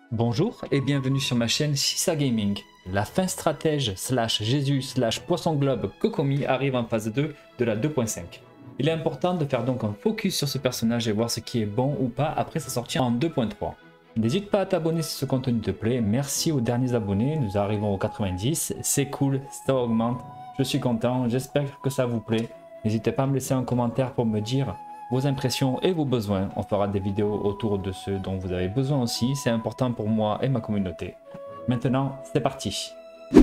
Bonjour et bienvenue sur ma chaîne Shisa Gaming. La fin stratège slash Jésus slash Poisson Globe Kokomi arrive en phase 2 de la 2.5. Il est important de faire donc un focus sur ce personnage et voir ce qui est bon ou pas après sa sortie en 2.3. N'hésite pas à t'abonner si ce contenu te plaît, merci aux derniers abonnés, nous arrivons aux 90, c'est cool, ça augmente, je suis content, j'espère que ça vous plaît. N'hésitez pas à me laisser un commentaire pour me dire vos impressions et vos besoins. On fera des vidéos autour de ceux dont vous avez besoin aussi, c'est important pour moi et ma communauté. Maintenant, c'est parti.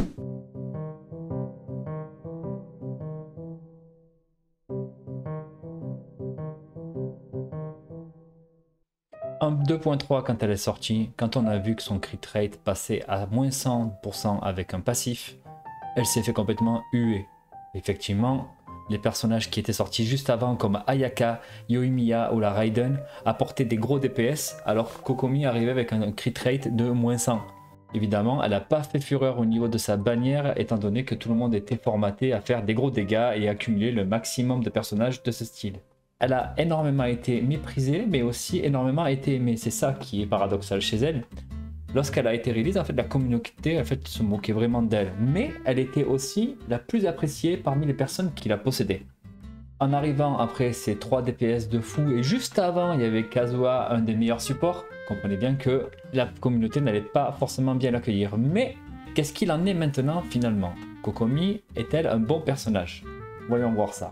En 2.3 quand elle est sortie, quand on a vu que son crit rate passait à moins 100% avec un passif, elle s'est fait complètement huer. Effectivement, les personnages qui étaient sortis juste avant comme Ayaka, Yoimiya ou la Raiden apportaient des gros DPS alors que Kokomi arrivait avec un crit rate de moins 100. Évidemment, elle n'a pas fait fureur au niveau de sa bannière étant donné que tout le monde était formaté à faire des gros dégâts et accumuler le maximum de personnages de ce style. Elle a énormément été méprisée mais aussi énormément été aimée, c'est ça qui est paradoxal chez elle. Lorsqu'elle a été release, en fait, la communauté se moquait vraiment d'elle, mais elle était aussi la plus appréciée parmi les personnes qui la possédaient. En arrivant après ces 3 DPS de fou, et juste avant, il y avait Kazuha, un des meilleurs supports, comprenez bien que la communauté n'allait pas forcément bien l'accueillir. Mais qu'est-ce qu'il en est maintenant finalement? Kokomi est-elle un bon personnage? Voyons voir ça.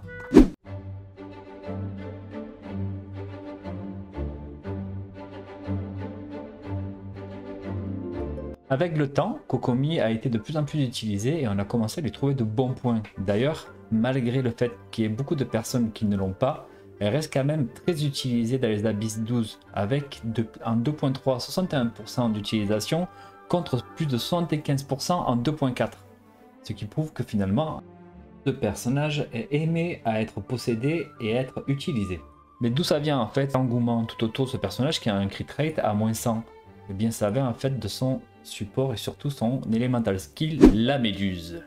Avec le temps, Kokomi a été de plus en plus utilisé et on a commencé à lui trouver de bons points. D'ailleurs, malgré le fait qu'il y ait beaucoup de personnes qui ne l'ont pas, elle reste quand même très utilisée dans les Abyss 12, avec en 2.3 61% d'utilisation contre plus de 75% en 2.4. Ce qui prouve que finalement, ce personnage est aimé à être possédé et à être utilisé. Mais d'où ça vient en fait l'engouement tout autour de ce personnage qui a un crit rate à moins 100? Eh bien ça vient en fait de son support et surtout son elemental skill, la méduse.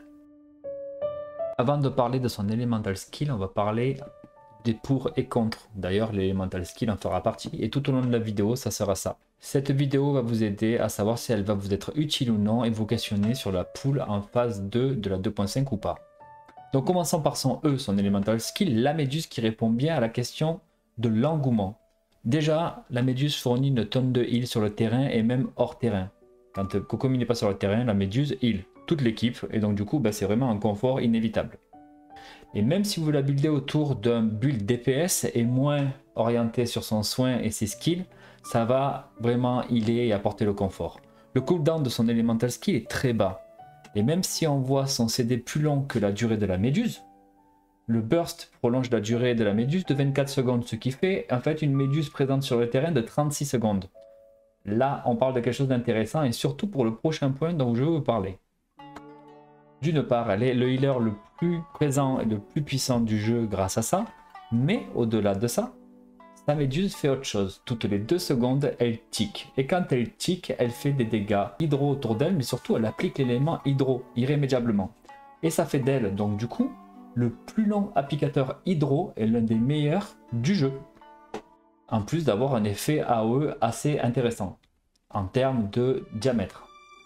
Avant de parler de son elemental skill, on va parler des pour et contre. D'ailleurs l'elemental skill en fera partie et tout au long de la vidéo ça sera ça. Cette vidéo va vous aider à savoir si elle va vous être utile ou non et vous questionner sur la pool en phase 2 de la 2.5 ou pas. Donc commençons par son E, son elemental skill, la méduse qui répond bien à la question de l'engouement. Déjà, la méduse fournit une tonne de heal sur le terrain et même hors terrain. Quand Kokomi n'est pas sur le terrain, la méduse heal toute l'équipe et donc du coup c'est vraiment un confort inévitable. Et même si vous la buildez autour d'un build DPS et moins orienté sur son soin et ses skills, ça va vraiment healer et apporter le confort. Le cooldown de son elemental skill est très bas. Et même si on voit son CD plus long que la durée de la méduse, le burst prolonge la durée de la méduse de 24 secondes, ce qui fait en fait une méduse présente sur le terrain de 36 secondes. Là, on parle de quelque chose d'intéressant et surtout pour le prochain point dont je veux vous parler. D'une part, elle est le healer le plus présent et le plus puissant du jeu grâce à ça, mais au-delà de ça, sa méduse fait autre chose. Toutes les 2 secondes, elle tic. Et quand elle tic, elle fait des dégâts hydro autour d'elle, mais surtout elle applique l'élément hydro irrémédiablement. Et ça fait d'elle, donc du coup, le plus long applicateur hydro est l'un des meilleurs du jeu. En plus d'avoir un effet AOE assez intéressant en termes de diamètre.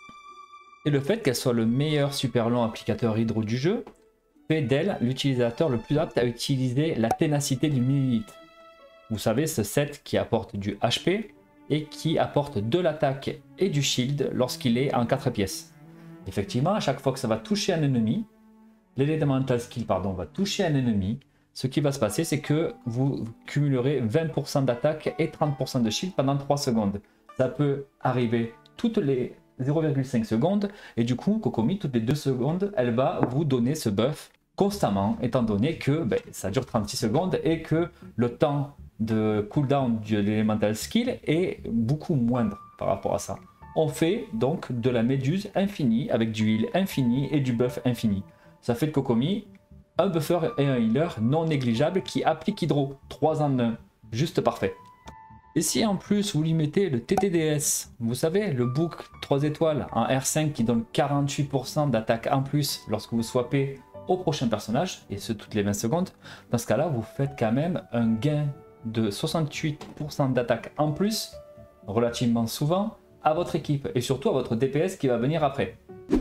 Et le fait qu'elle soit le meilleur super long applicateur hydro du jeu fait d'elle l'utilisateur le plus apte à utiliser la ténacité du millilitre. Vous savez, ce set qui apporte du HP et qui apporte de l'attaque et du shield lorsqu'il est en 4 pièces. Effectivement, à chaque fois que ça va toucher un ennemi, l'elemental skill va toucher un ennemi, ce qui va se passer c'est que vous cumulerez 20% d'attaque et 30% de shield pendant 3 secondes. Ça peut arriver toutes les 0,5 secondes et du coup Kokomi toutes les 2 secondes elle va vous donner ce buff constamment étant donné que ça dure 36 secondes et que le temps de cooldown de l'elemental skill est beaucoup moindre par rapport à ça. On fait donc de la méduse infinie avec du heal infini et du buff infini. Ça fait de Kokomi un buffer et un healer non négligeable qui applique hydro 3 en 1, juste parfait. Et si en plus vous lui mettez le TTDS, vous savez, le book 3 étoiles en R5 qui donne 48% d'attaque en plus lorsque vous swappez au prochain personnage, et ce toutes les 20 secondes, dans ce cas-là, vous faites quand même un gain de 68% d'attaque en plus, relativement souvent, à votre équipe et surtout à votre DPS qui va venir après.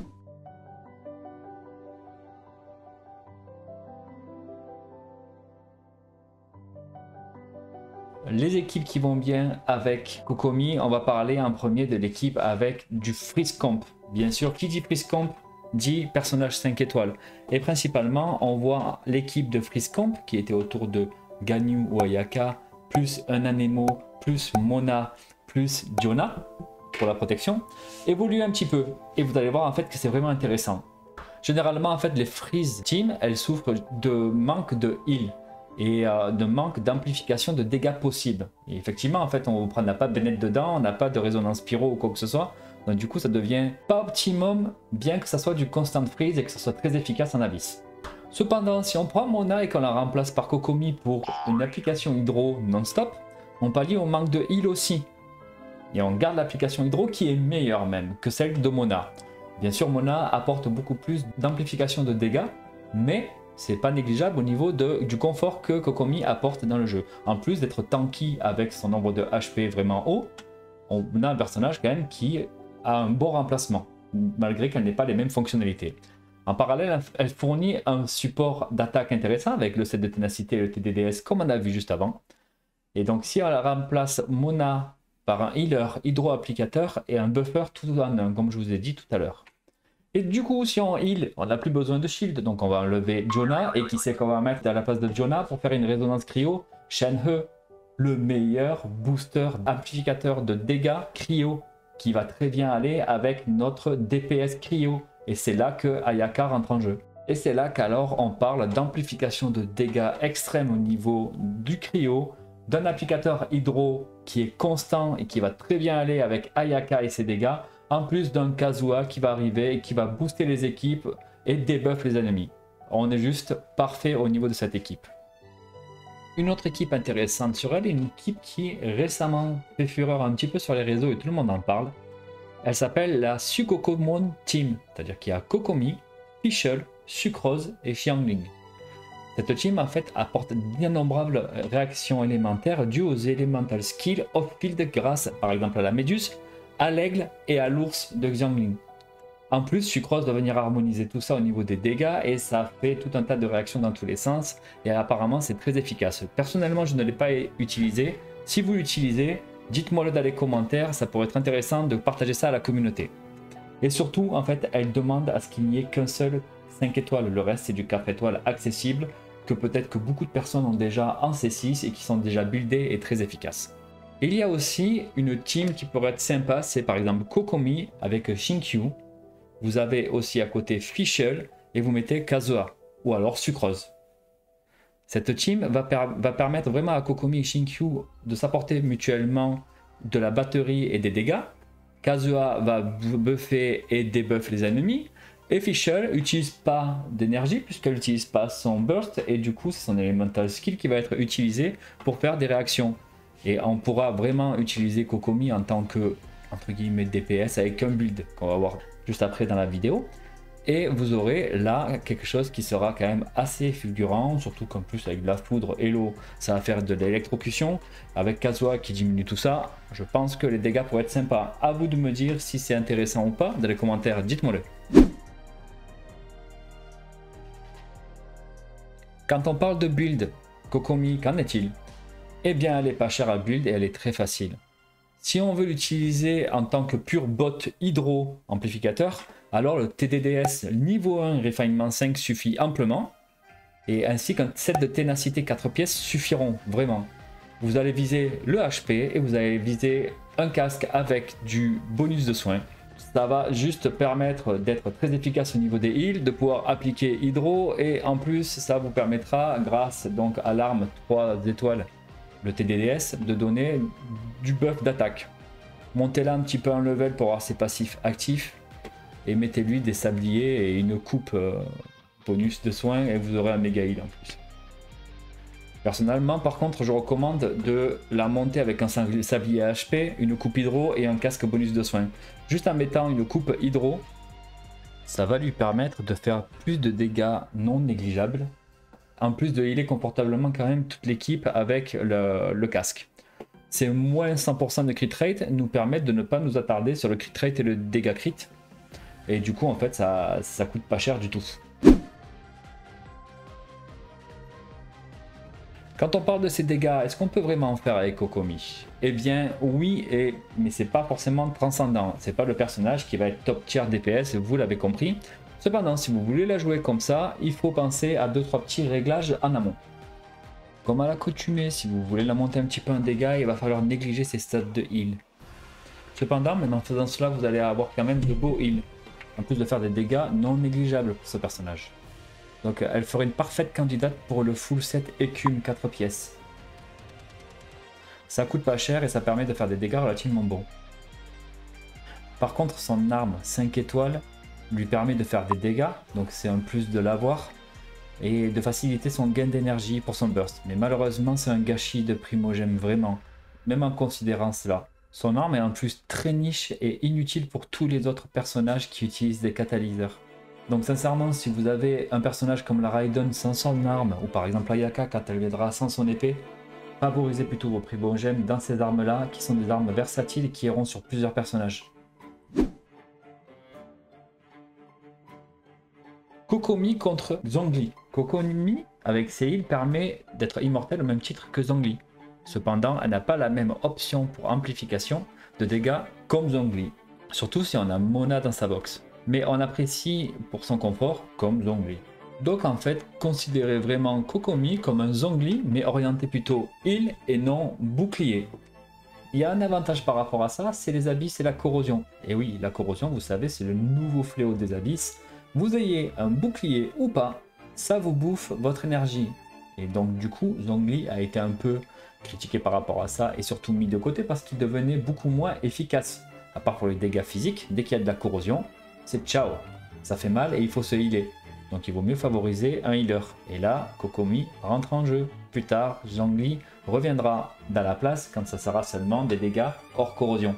Les équipes qui vont bien avec Kokomi, on va parler en premier de l'équipe avec du Freeze Comp. Bien sûr, qui dit Freeze Comp dit personnage 5 étoiles. Et principalement, on voit l'équipe de Freeze Comp qui était autour de Ganyu ou Ayaka, plus un Anemo, plus Mona, plus Diona pour la protection, évoluer un petit peu. Et vous allez voir en fait que c'est vraiment intéressant. Généralement, en fait, les Freeze Team, elles souffrent de manque de heal et de manque d'amplification de dégâts possibles. Et effectivement, en fait, on n'a pas Bennett dedans, on n'a pas de résonance pyro ou quoi que ce soit. Donc du coup, ça devient pas optimum, bien que ça soit du constant freeze et que ça soit très efficace en abyss. Cependant, si on prend Mona et qu'on la remplace par Kokomi pour une application hydro non-stop, on pallie au manque de heal aussi. Et on garde l'application hydro qui est meilleure même que celle de Mona. Bien sûr, Mona apporte beaucoup plus d'amplification de dégâts, mais c'est pas négligeable au niveau du confort que Kokomi apporte dans le jeu. En plus d'être tanky avec son nombre de HP vraiment haut, on a un personnage quand même qui a un bon remplacement, malgré qu'elle n'ait pas les mêmes fonctionnalités. En parallèle, elle fournit un support d'attaque intéressant avec le set de ténacité et le TDDS comme on a vu juste avant. Et donc si on la remplace Mona par un healer hydro-applicateur et un buffer tout en un, comme je vous ai dit tout à l'heure. Et du coup, si on heal, on n'a plus besoin de shield, donc on va enlever Diona, et qui c'est qu'on va mettre à la place de Diona pour faire une résonance cryo? Shenhe, le meilleur booster amplificateur de dégâts cryo, qui va très bien aller avec notre DPS cryo. Et c'est là que Ayaka rentre en jeu. Et c'est là qu'alors on parle d'amplification de dégâts extrême au niveau du cryo, d'un applicateur hydro qui est constant et qui va très bien aller avec Ayaka et ses dégâts, en plus d'un Kazuha qui va arriver et qui va booster les équipes et debuff les ennemis. On est juste parfait au niveau de cette équipe. Une autre équipe intéressante sur elle, une équipe qui récemment fait fureur un petit peu sur les réseaux et tout le monde en parle. Elle s'appelle la Sukokomon Team, c'est-à-dire qu'il y a Kokomi, Fischl, Sucrose et Xiangling. Cette team en fait apporte d'innombrables réactions élémentaires dues aux elemental skills off-field grâce par exemple à la Méduse, à l'aigle et à l'ours de Xiangling. En plus, Sucrose doit venir harmoniser tout ça au niveau des dégâts et ça fait tout un tas de réactions dans tous les sens et apparemment c'est très efficace. Personnellement, je ne l'ai pas utilisé. Si vous l'utilisez, dites-moi le dans les commentaires, ça pourrait être intéressant de partager ça à la communauté. Et surtout, en fait, elle demande à ce qu'il n'y ait qu'un seul 5 étoiles. Le reste, c'est du 4 étoiles accessible que peut-être que beaucoup de personnes ont déjà en C6 et qui sont déjà buildées et très efficaces. Il y a aussi une team qui pourrait être sympa, c'est par exemple Kokomi avec Shinkyu. Vous avez aussi à côté Fischl et vous mettez Kazuha ou alors Sucrose. Cette team va permettre vraiment à Kokomi et Shinkyu de s'apporter mutuellement de la batterie et des dégâts. Kazuha va buffer et débuffer les ennemis. Et Fischl n'utilise pas d'énergie puisqu'elle n'utilise pas son burst et du coup c'est son elemental skill qui va être utilisé pour faire des réactions. Et on pourra vraiment utiliser Kokomi en tant que entre guillemets DPS avec un build qu'on va voir juste après dans la vidéo. Et vous aurez là quelque chose qui sera quand même assez fulgurant, surtout qu'en plus avec de la foudre et l'eau, ça va faire de l'électrocution. Avec Kazuha qui diminue tout ça, je pense que les dégâts pourraient être sympas. À vous de me dire si c'est intéressant ou pas, dans les commentaires, dites-moi-le. Quand on parle de build, Kokomi, qu'en est-il? Eh bien, elle est pas chère à build et elle est très facile. Si on veut l'utiliser en tant que pur bot hydro amplificateur, alors le TDDS niveau 1 refinement 5 suffit amplement, et ainsi qu'un set de ténacité 4 pièces suffiront vraiment. Vous allez viser le HP et vous allez viser un casque avec du bonus de soins. Ça va juste permettre d'être très efficace au niveau des heals, de pouvoir appliquer hydro, et en plus ça vous permettra, grâce donc à l'arme 3 étoiles, le TDDS, de donner du buff d'attaque. Montez-la un petit peu en level pour avoir ses passifs actifs et mettez-lui des sabliers et une coupe bonus de soins et vous aurez un méga heal en plus. Personnellement par contre je recommande de la monter avec un sablier HP, une coupe hydro et un casque bonus de soins. Juste en mettant une coupe hydro, ça va lui permettre de faire plus de dégâts non négligeables, en plus de healer confortablement quand même toute l'équipe avec le casque. Ces moins 100% de crit rate nous permettent de ne pas nous attarder sur le crit rate et le dégât crit. Et du coup, en fait, ça coûte pas cher du tout. Quand on parle de ces dégâts, est-ce qu'on peut vraiment en faire avec Kokomi? Eh bien oui, mais c'est pas forcément transcendant. C'est pas le personnage qui va être top tier DPS, vous l'avez compris. Cependant, si vous voulez la jouer comme ça, il faut penser à 2-3 petits réglages en amont. Comme à l'accoutumée, si vous voulez la monter un petit peu en dégâts, il va falloir négliger ses stats de heal. Cependant, même en faisant cela, vous allez avoir quand même de beaux heals. En plus de faire des dégâts non négligeables pour ce personnage. Donc elle ferait une parfaite candidate pour le full set écume 4 pièces. Ça coûte pas cher et ça permet de faire des dégâts relativement bons. Par contre, son arme 5 étoiles lui permet de faire des dégâts, donc c'est un plus de l'avoir, et de faciliter son gain d'énergie pour son burst. Mais malheureusement, c'est un gâchis de primogème vraiment, même en considérant cela. Son arme est en plus très niche et inutile pour tous les autres personnages qui utilisent des catalyseurs. Donc sincèrement, si vous avez un personnage comme la Raiden sans son arme, ou par exemple Ayaka quand elle viendra sans son épée, favorisez plutôt vos primogèmes dans ces armes-là, qui sont des armes versatiles et qui iront sur plusieurs personnages. Kokomi contre Zhongli. Kokomi, avec ses heals, permet d'être immortel au même titre que Zhongli. Cependant, elle n'a pas la même option pour amplification de dégâts comme Zhongli, surtout si on a Mona dans sa box. Mais on apprécie pour son confort comme Zhongli. Donc en fait, considérez vraiment Kokomi comme un Zhongli, mais orienté plutôt heal et non bouclier. Il y a un avantage par rapport à ça, c'est les abysses et la corrosion. Et oui, la corrosion, vous savez, c'est le nouveau fléau des abysses. Vous ayez un bouclier ou pas, ça vous bouffe votre énergie. Et donc du coup, Zhongli a été un peu critiqué par rapport à ça et surtout mis de côté parce qu'il devenait beaucoup moins efficace. À part pour les dégâts physiques, dès qu'il y a de la corrosion, c'est ciao. Ça fait mal et il faut se healer. Donc il vaut mieux favoriser un healer. Et là, Kokomi rentre en jeu. Plus tard, Zhongli reviendra dans la place quand ça sera seulement des dégâts hors corrosion.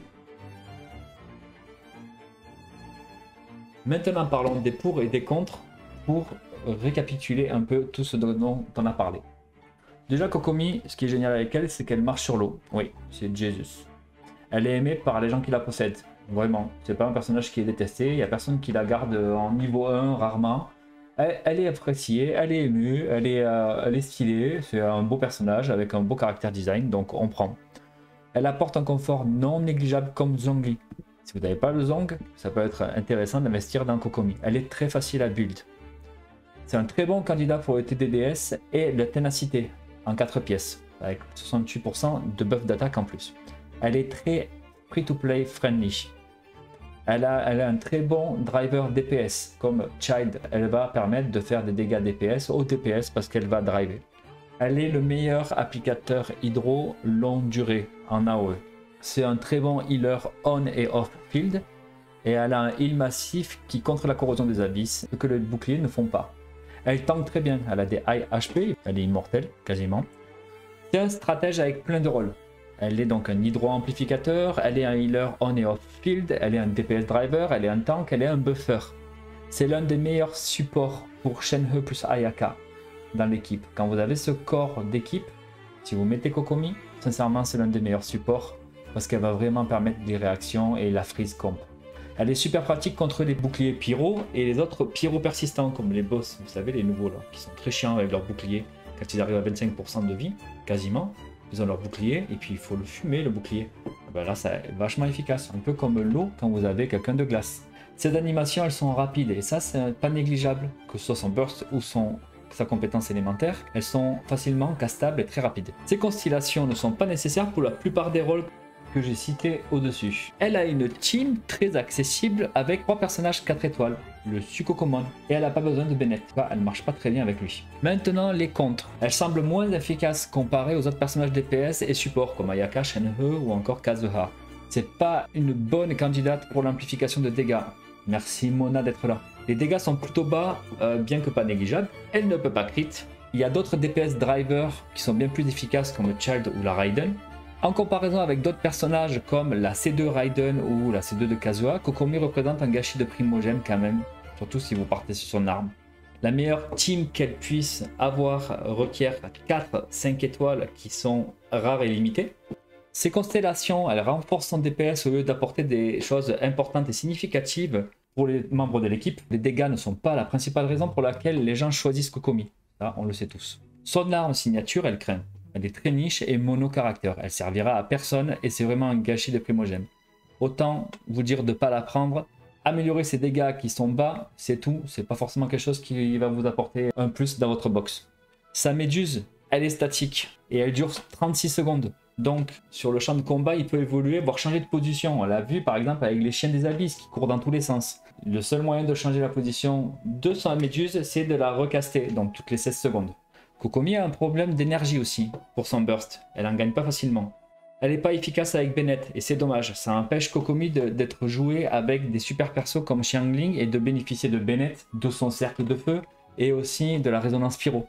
Maintenant parlons des pour et des contre pour récapituler un peu tout ce dont on a parlé. Déjà Kokomi, ce qui est génial avec elle, c'est qu'elle marche sur l'eau. Oui, c'est Jesus. Elle est aimée par les gens qui la possèdent. Vraiment, c'est pas un personnage qui est détesté, il n'y a personne qui la garde en niveau 1 rarement. Elle est appréciée, elle est émue, elle est stylée, c'est un beau personnage avec un beau caractère design, donc on prend. Elle apporte un confort non négligeable comme Zhongli. Si vous n'avez pas le Zong, ça peut être intéressant d'investir dans Kokomi. Elle est très facile à build. C'est un très bon candidat pour le TDDS et la ténacité en 4 pièces, avec 68% de buff d'attaque en plus. Elle est très free-to-play friendly. Elle a un très bon driver DPS, comme Child, elle va permettre de faire des dégâts DPS au DPS parce qu'elle va driver. Elle est le meilleur applicateur hydro longue durée en AOE. C'est un très bon healer on et off field, et elle a un heal massif qui contre la corrosion des abysses, ce que les boucliers ne font pas. Elle tank très bien, elle a des high HP, elle est immortelle quasiment. C'est un stratège avec plein de rôles. Elle est donc un hydro-amplificateur, elle est un healer on et off field, elle est un DPS driver, elle est un tank, elle est un buffer. C'est l'un des meilleurs supports pour Shenhe plus Ayaka dans l'équipe. Quand vous avez ce corps d'équipe, si vous mettez Kokomi, sincèrement c'est l'un des meilleurs supports parce qu'elle va vraiment permettre des réactions et la freeze comp. Elle est super pratique contre les boucliers pyro et les autres pyro persistants comme les boss, vous savez les nouveaux là, qui sont très chiants avec leurs boucliers quand ils arrivent à 25% de vie, quasiment. Ils ont leur bouclier et puis il faut le fumer le bouclier. Ben là c'est vachement efficace, un peu comme l'eau quand vous avez quelqu'un de glace. Ces animations elles sont rapides et ça c'est pas négligeable, que ce soit son burst ou sa compétence élémentaire, elles sont facilement castables et très rapides. Ces constellations ne sont pas nécessaires pour la plupart des rôles que j'ai cités au-dessus. Elle a une team très accessible avec 3 personnages 4 étoiles, le Sukokomon, et elle n'a pas besoin de Bennett. Elle marche pas très bien avec lui. Maintenant les contres. Elle semble moins efficace comparée aux autres personnages DPS et support comme Ayaka, Shenhe ou encore Kazuha. C'est pas une bonne candidate pour l'amplification de dégâts. Merci Mona d'être là. Les dégâts sont plutôt bas, bien que pas négligeables. Elle ne peut pas crit. Il y a d'autres DPS drivers qui sont bien plus efficaces comme le Child ou la Raiden. En comparaison avec d'autres personnages comme la C2 Raiden ou la C2 de Kazuha, Kokomi représente un gâchis de primogème quand même, surtout si vous partez sur son arme. La meilleure team qu'elle puisse avoir requiert 4-5 étoiles qui sont rares et limitées. Ces constellations, elles renforcent son DPS au lieu d'apporter des choses importantes et significatives pour les membres de l'équipe. Les dégâts ne sont pas la principale raison pour laquelle les gens choisissent Kokomi. Ça, on le sait tous. Son arme signature, elle craint. Elle est très niche et mono-caractère. Elle servira à personne et c'est vraiment un gâchis de primogène. Autant vous dire de ne pas la prendre. Améliorer ses dégâts qui sont bas, c'est tout. C'est pas forcément quelque chose qui va vous apporter un plus dans votre box. Sa méduse, elle est statique et elle dure 36 secondes. Donc sur le champ de combat, il peut évoluer, voire changer de position. On l'a vu par exemple avec les chiens des abysses qui courent dans tous les sens. Le seul moyen de changer la position de sa méduse, c'est de la recaster, donc toutes les 16 secondes. Kokomi a un problème d'énergie aussi pour son burst. Elle en gagne pas facilement. Elle n'est pas efficace avec Bennett et c'est dommage. Ça empêche Kokomi d'être joué avec des super persos comme Xiangling et de bénéficier de Bennett, de son cercle de feu et aussi de la résonance pyro.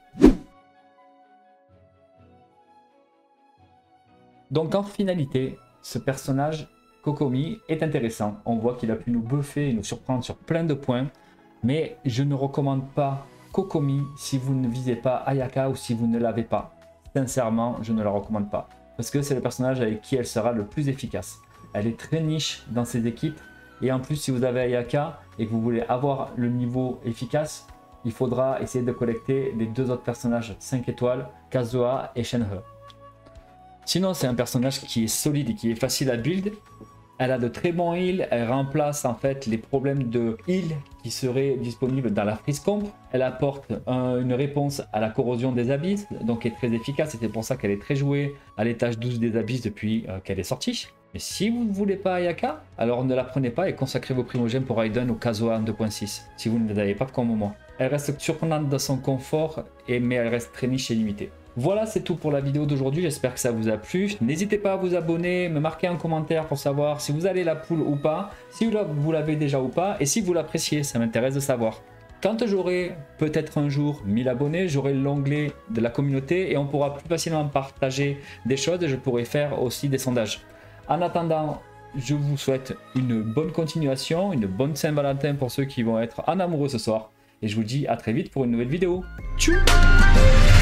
Donc en finalité, ce personnage Kokomi est intéressant. On voit qu'il a pu nous buffer et nous surprendre sur plein de points. Mais je ne recommande pas Kokomi si vous ne visez pas Ayaka ou si vous ne l'avez pas. Sincèrement, je ne la recommande pas. Parce que c'est le personnage avec qui elle sera le plus efficace. Elle est très niche dans ses équipes. Et en plus, si vous avez Ayaka et que vous voulez avoir le niveau efficace, il faudra essayer de collecter les deux autres personnages 5 étoiles, Kazuha et Shenhe. Sinon, c'est un personnage qui est solide et qui est facile à build. Elle a de très bons heals, elle remplace en fait les problèmes de heal qui seraient disponibles dans la freeze comp. Elle apporte une réponse à la corrosion des abysses, donc est très efficace, et c'est pour ça qu'elle est très jouée à l'étage 12 des abysses depuis qu'elle est sortie. Mais si vous ne voulez pas Ayaka, alors ne la prenez pas et consacrez vos primogènes pour Raiden ou Kazuha en 2.6, si vous ne les avez pas comme moi. Elle reste surprenante dans son confort, mais elle reste très niche et limitée. Voilà, c'est tout pour la vidéo d'aujourd'hui, j'espère que ça vous a plu. N'hésitez pas à vous abonner, me marquer un commentaire pour savoir si vous allez la pool ou pas, si vous l'avez déjà ou pas, et si vous l'appréciez, ça m'intéresse de savoir. Quand j'aurai peut-être un jour 1000 abonnés, j'aurai l'onglet de la communauté et on pourra plus facilement partager des choses et je pourrai faire aussi des sondages. En attendant, je vous souhaite une bonne continuation, une bonne Saint-Valentin pour ceux qui vont être en amoureux ce soir. Et je vous dis à très vite pour une nouvelle vidéo. Tchou!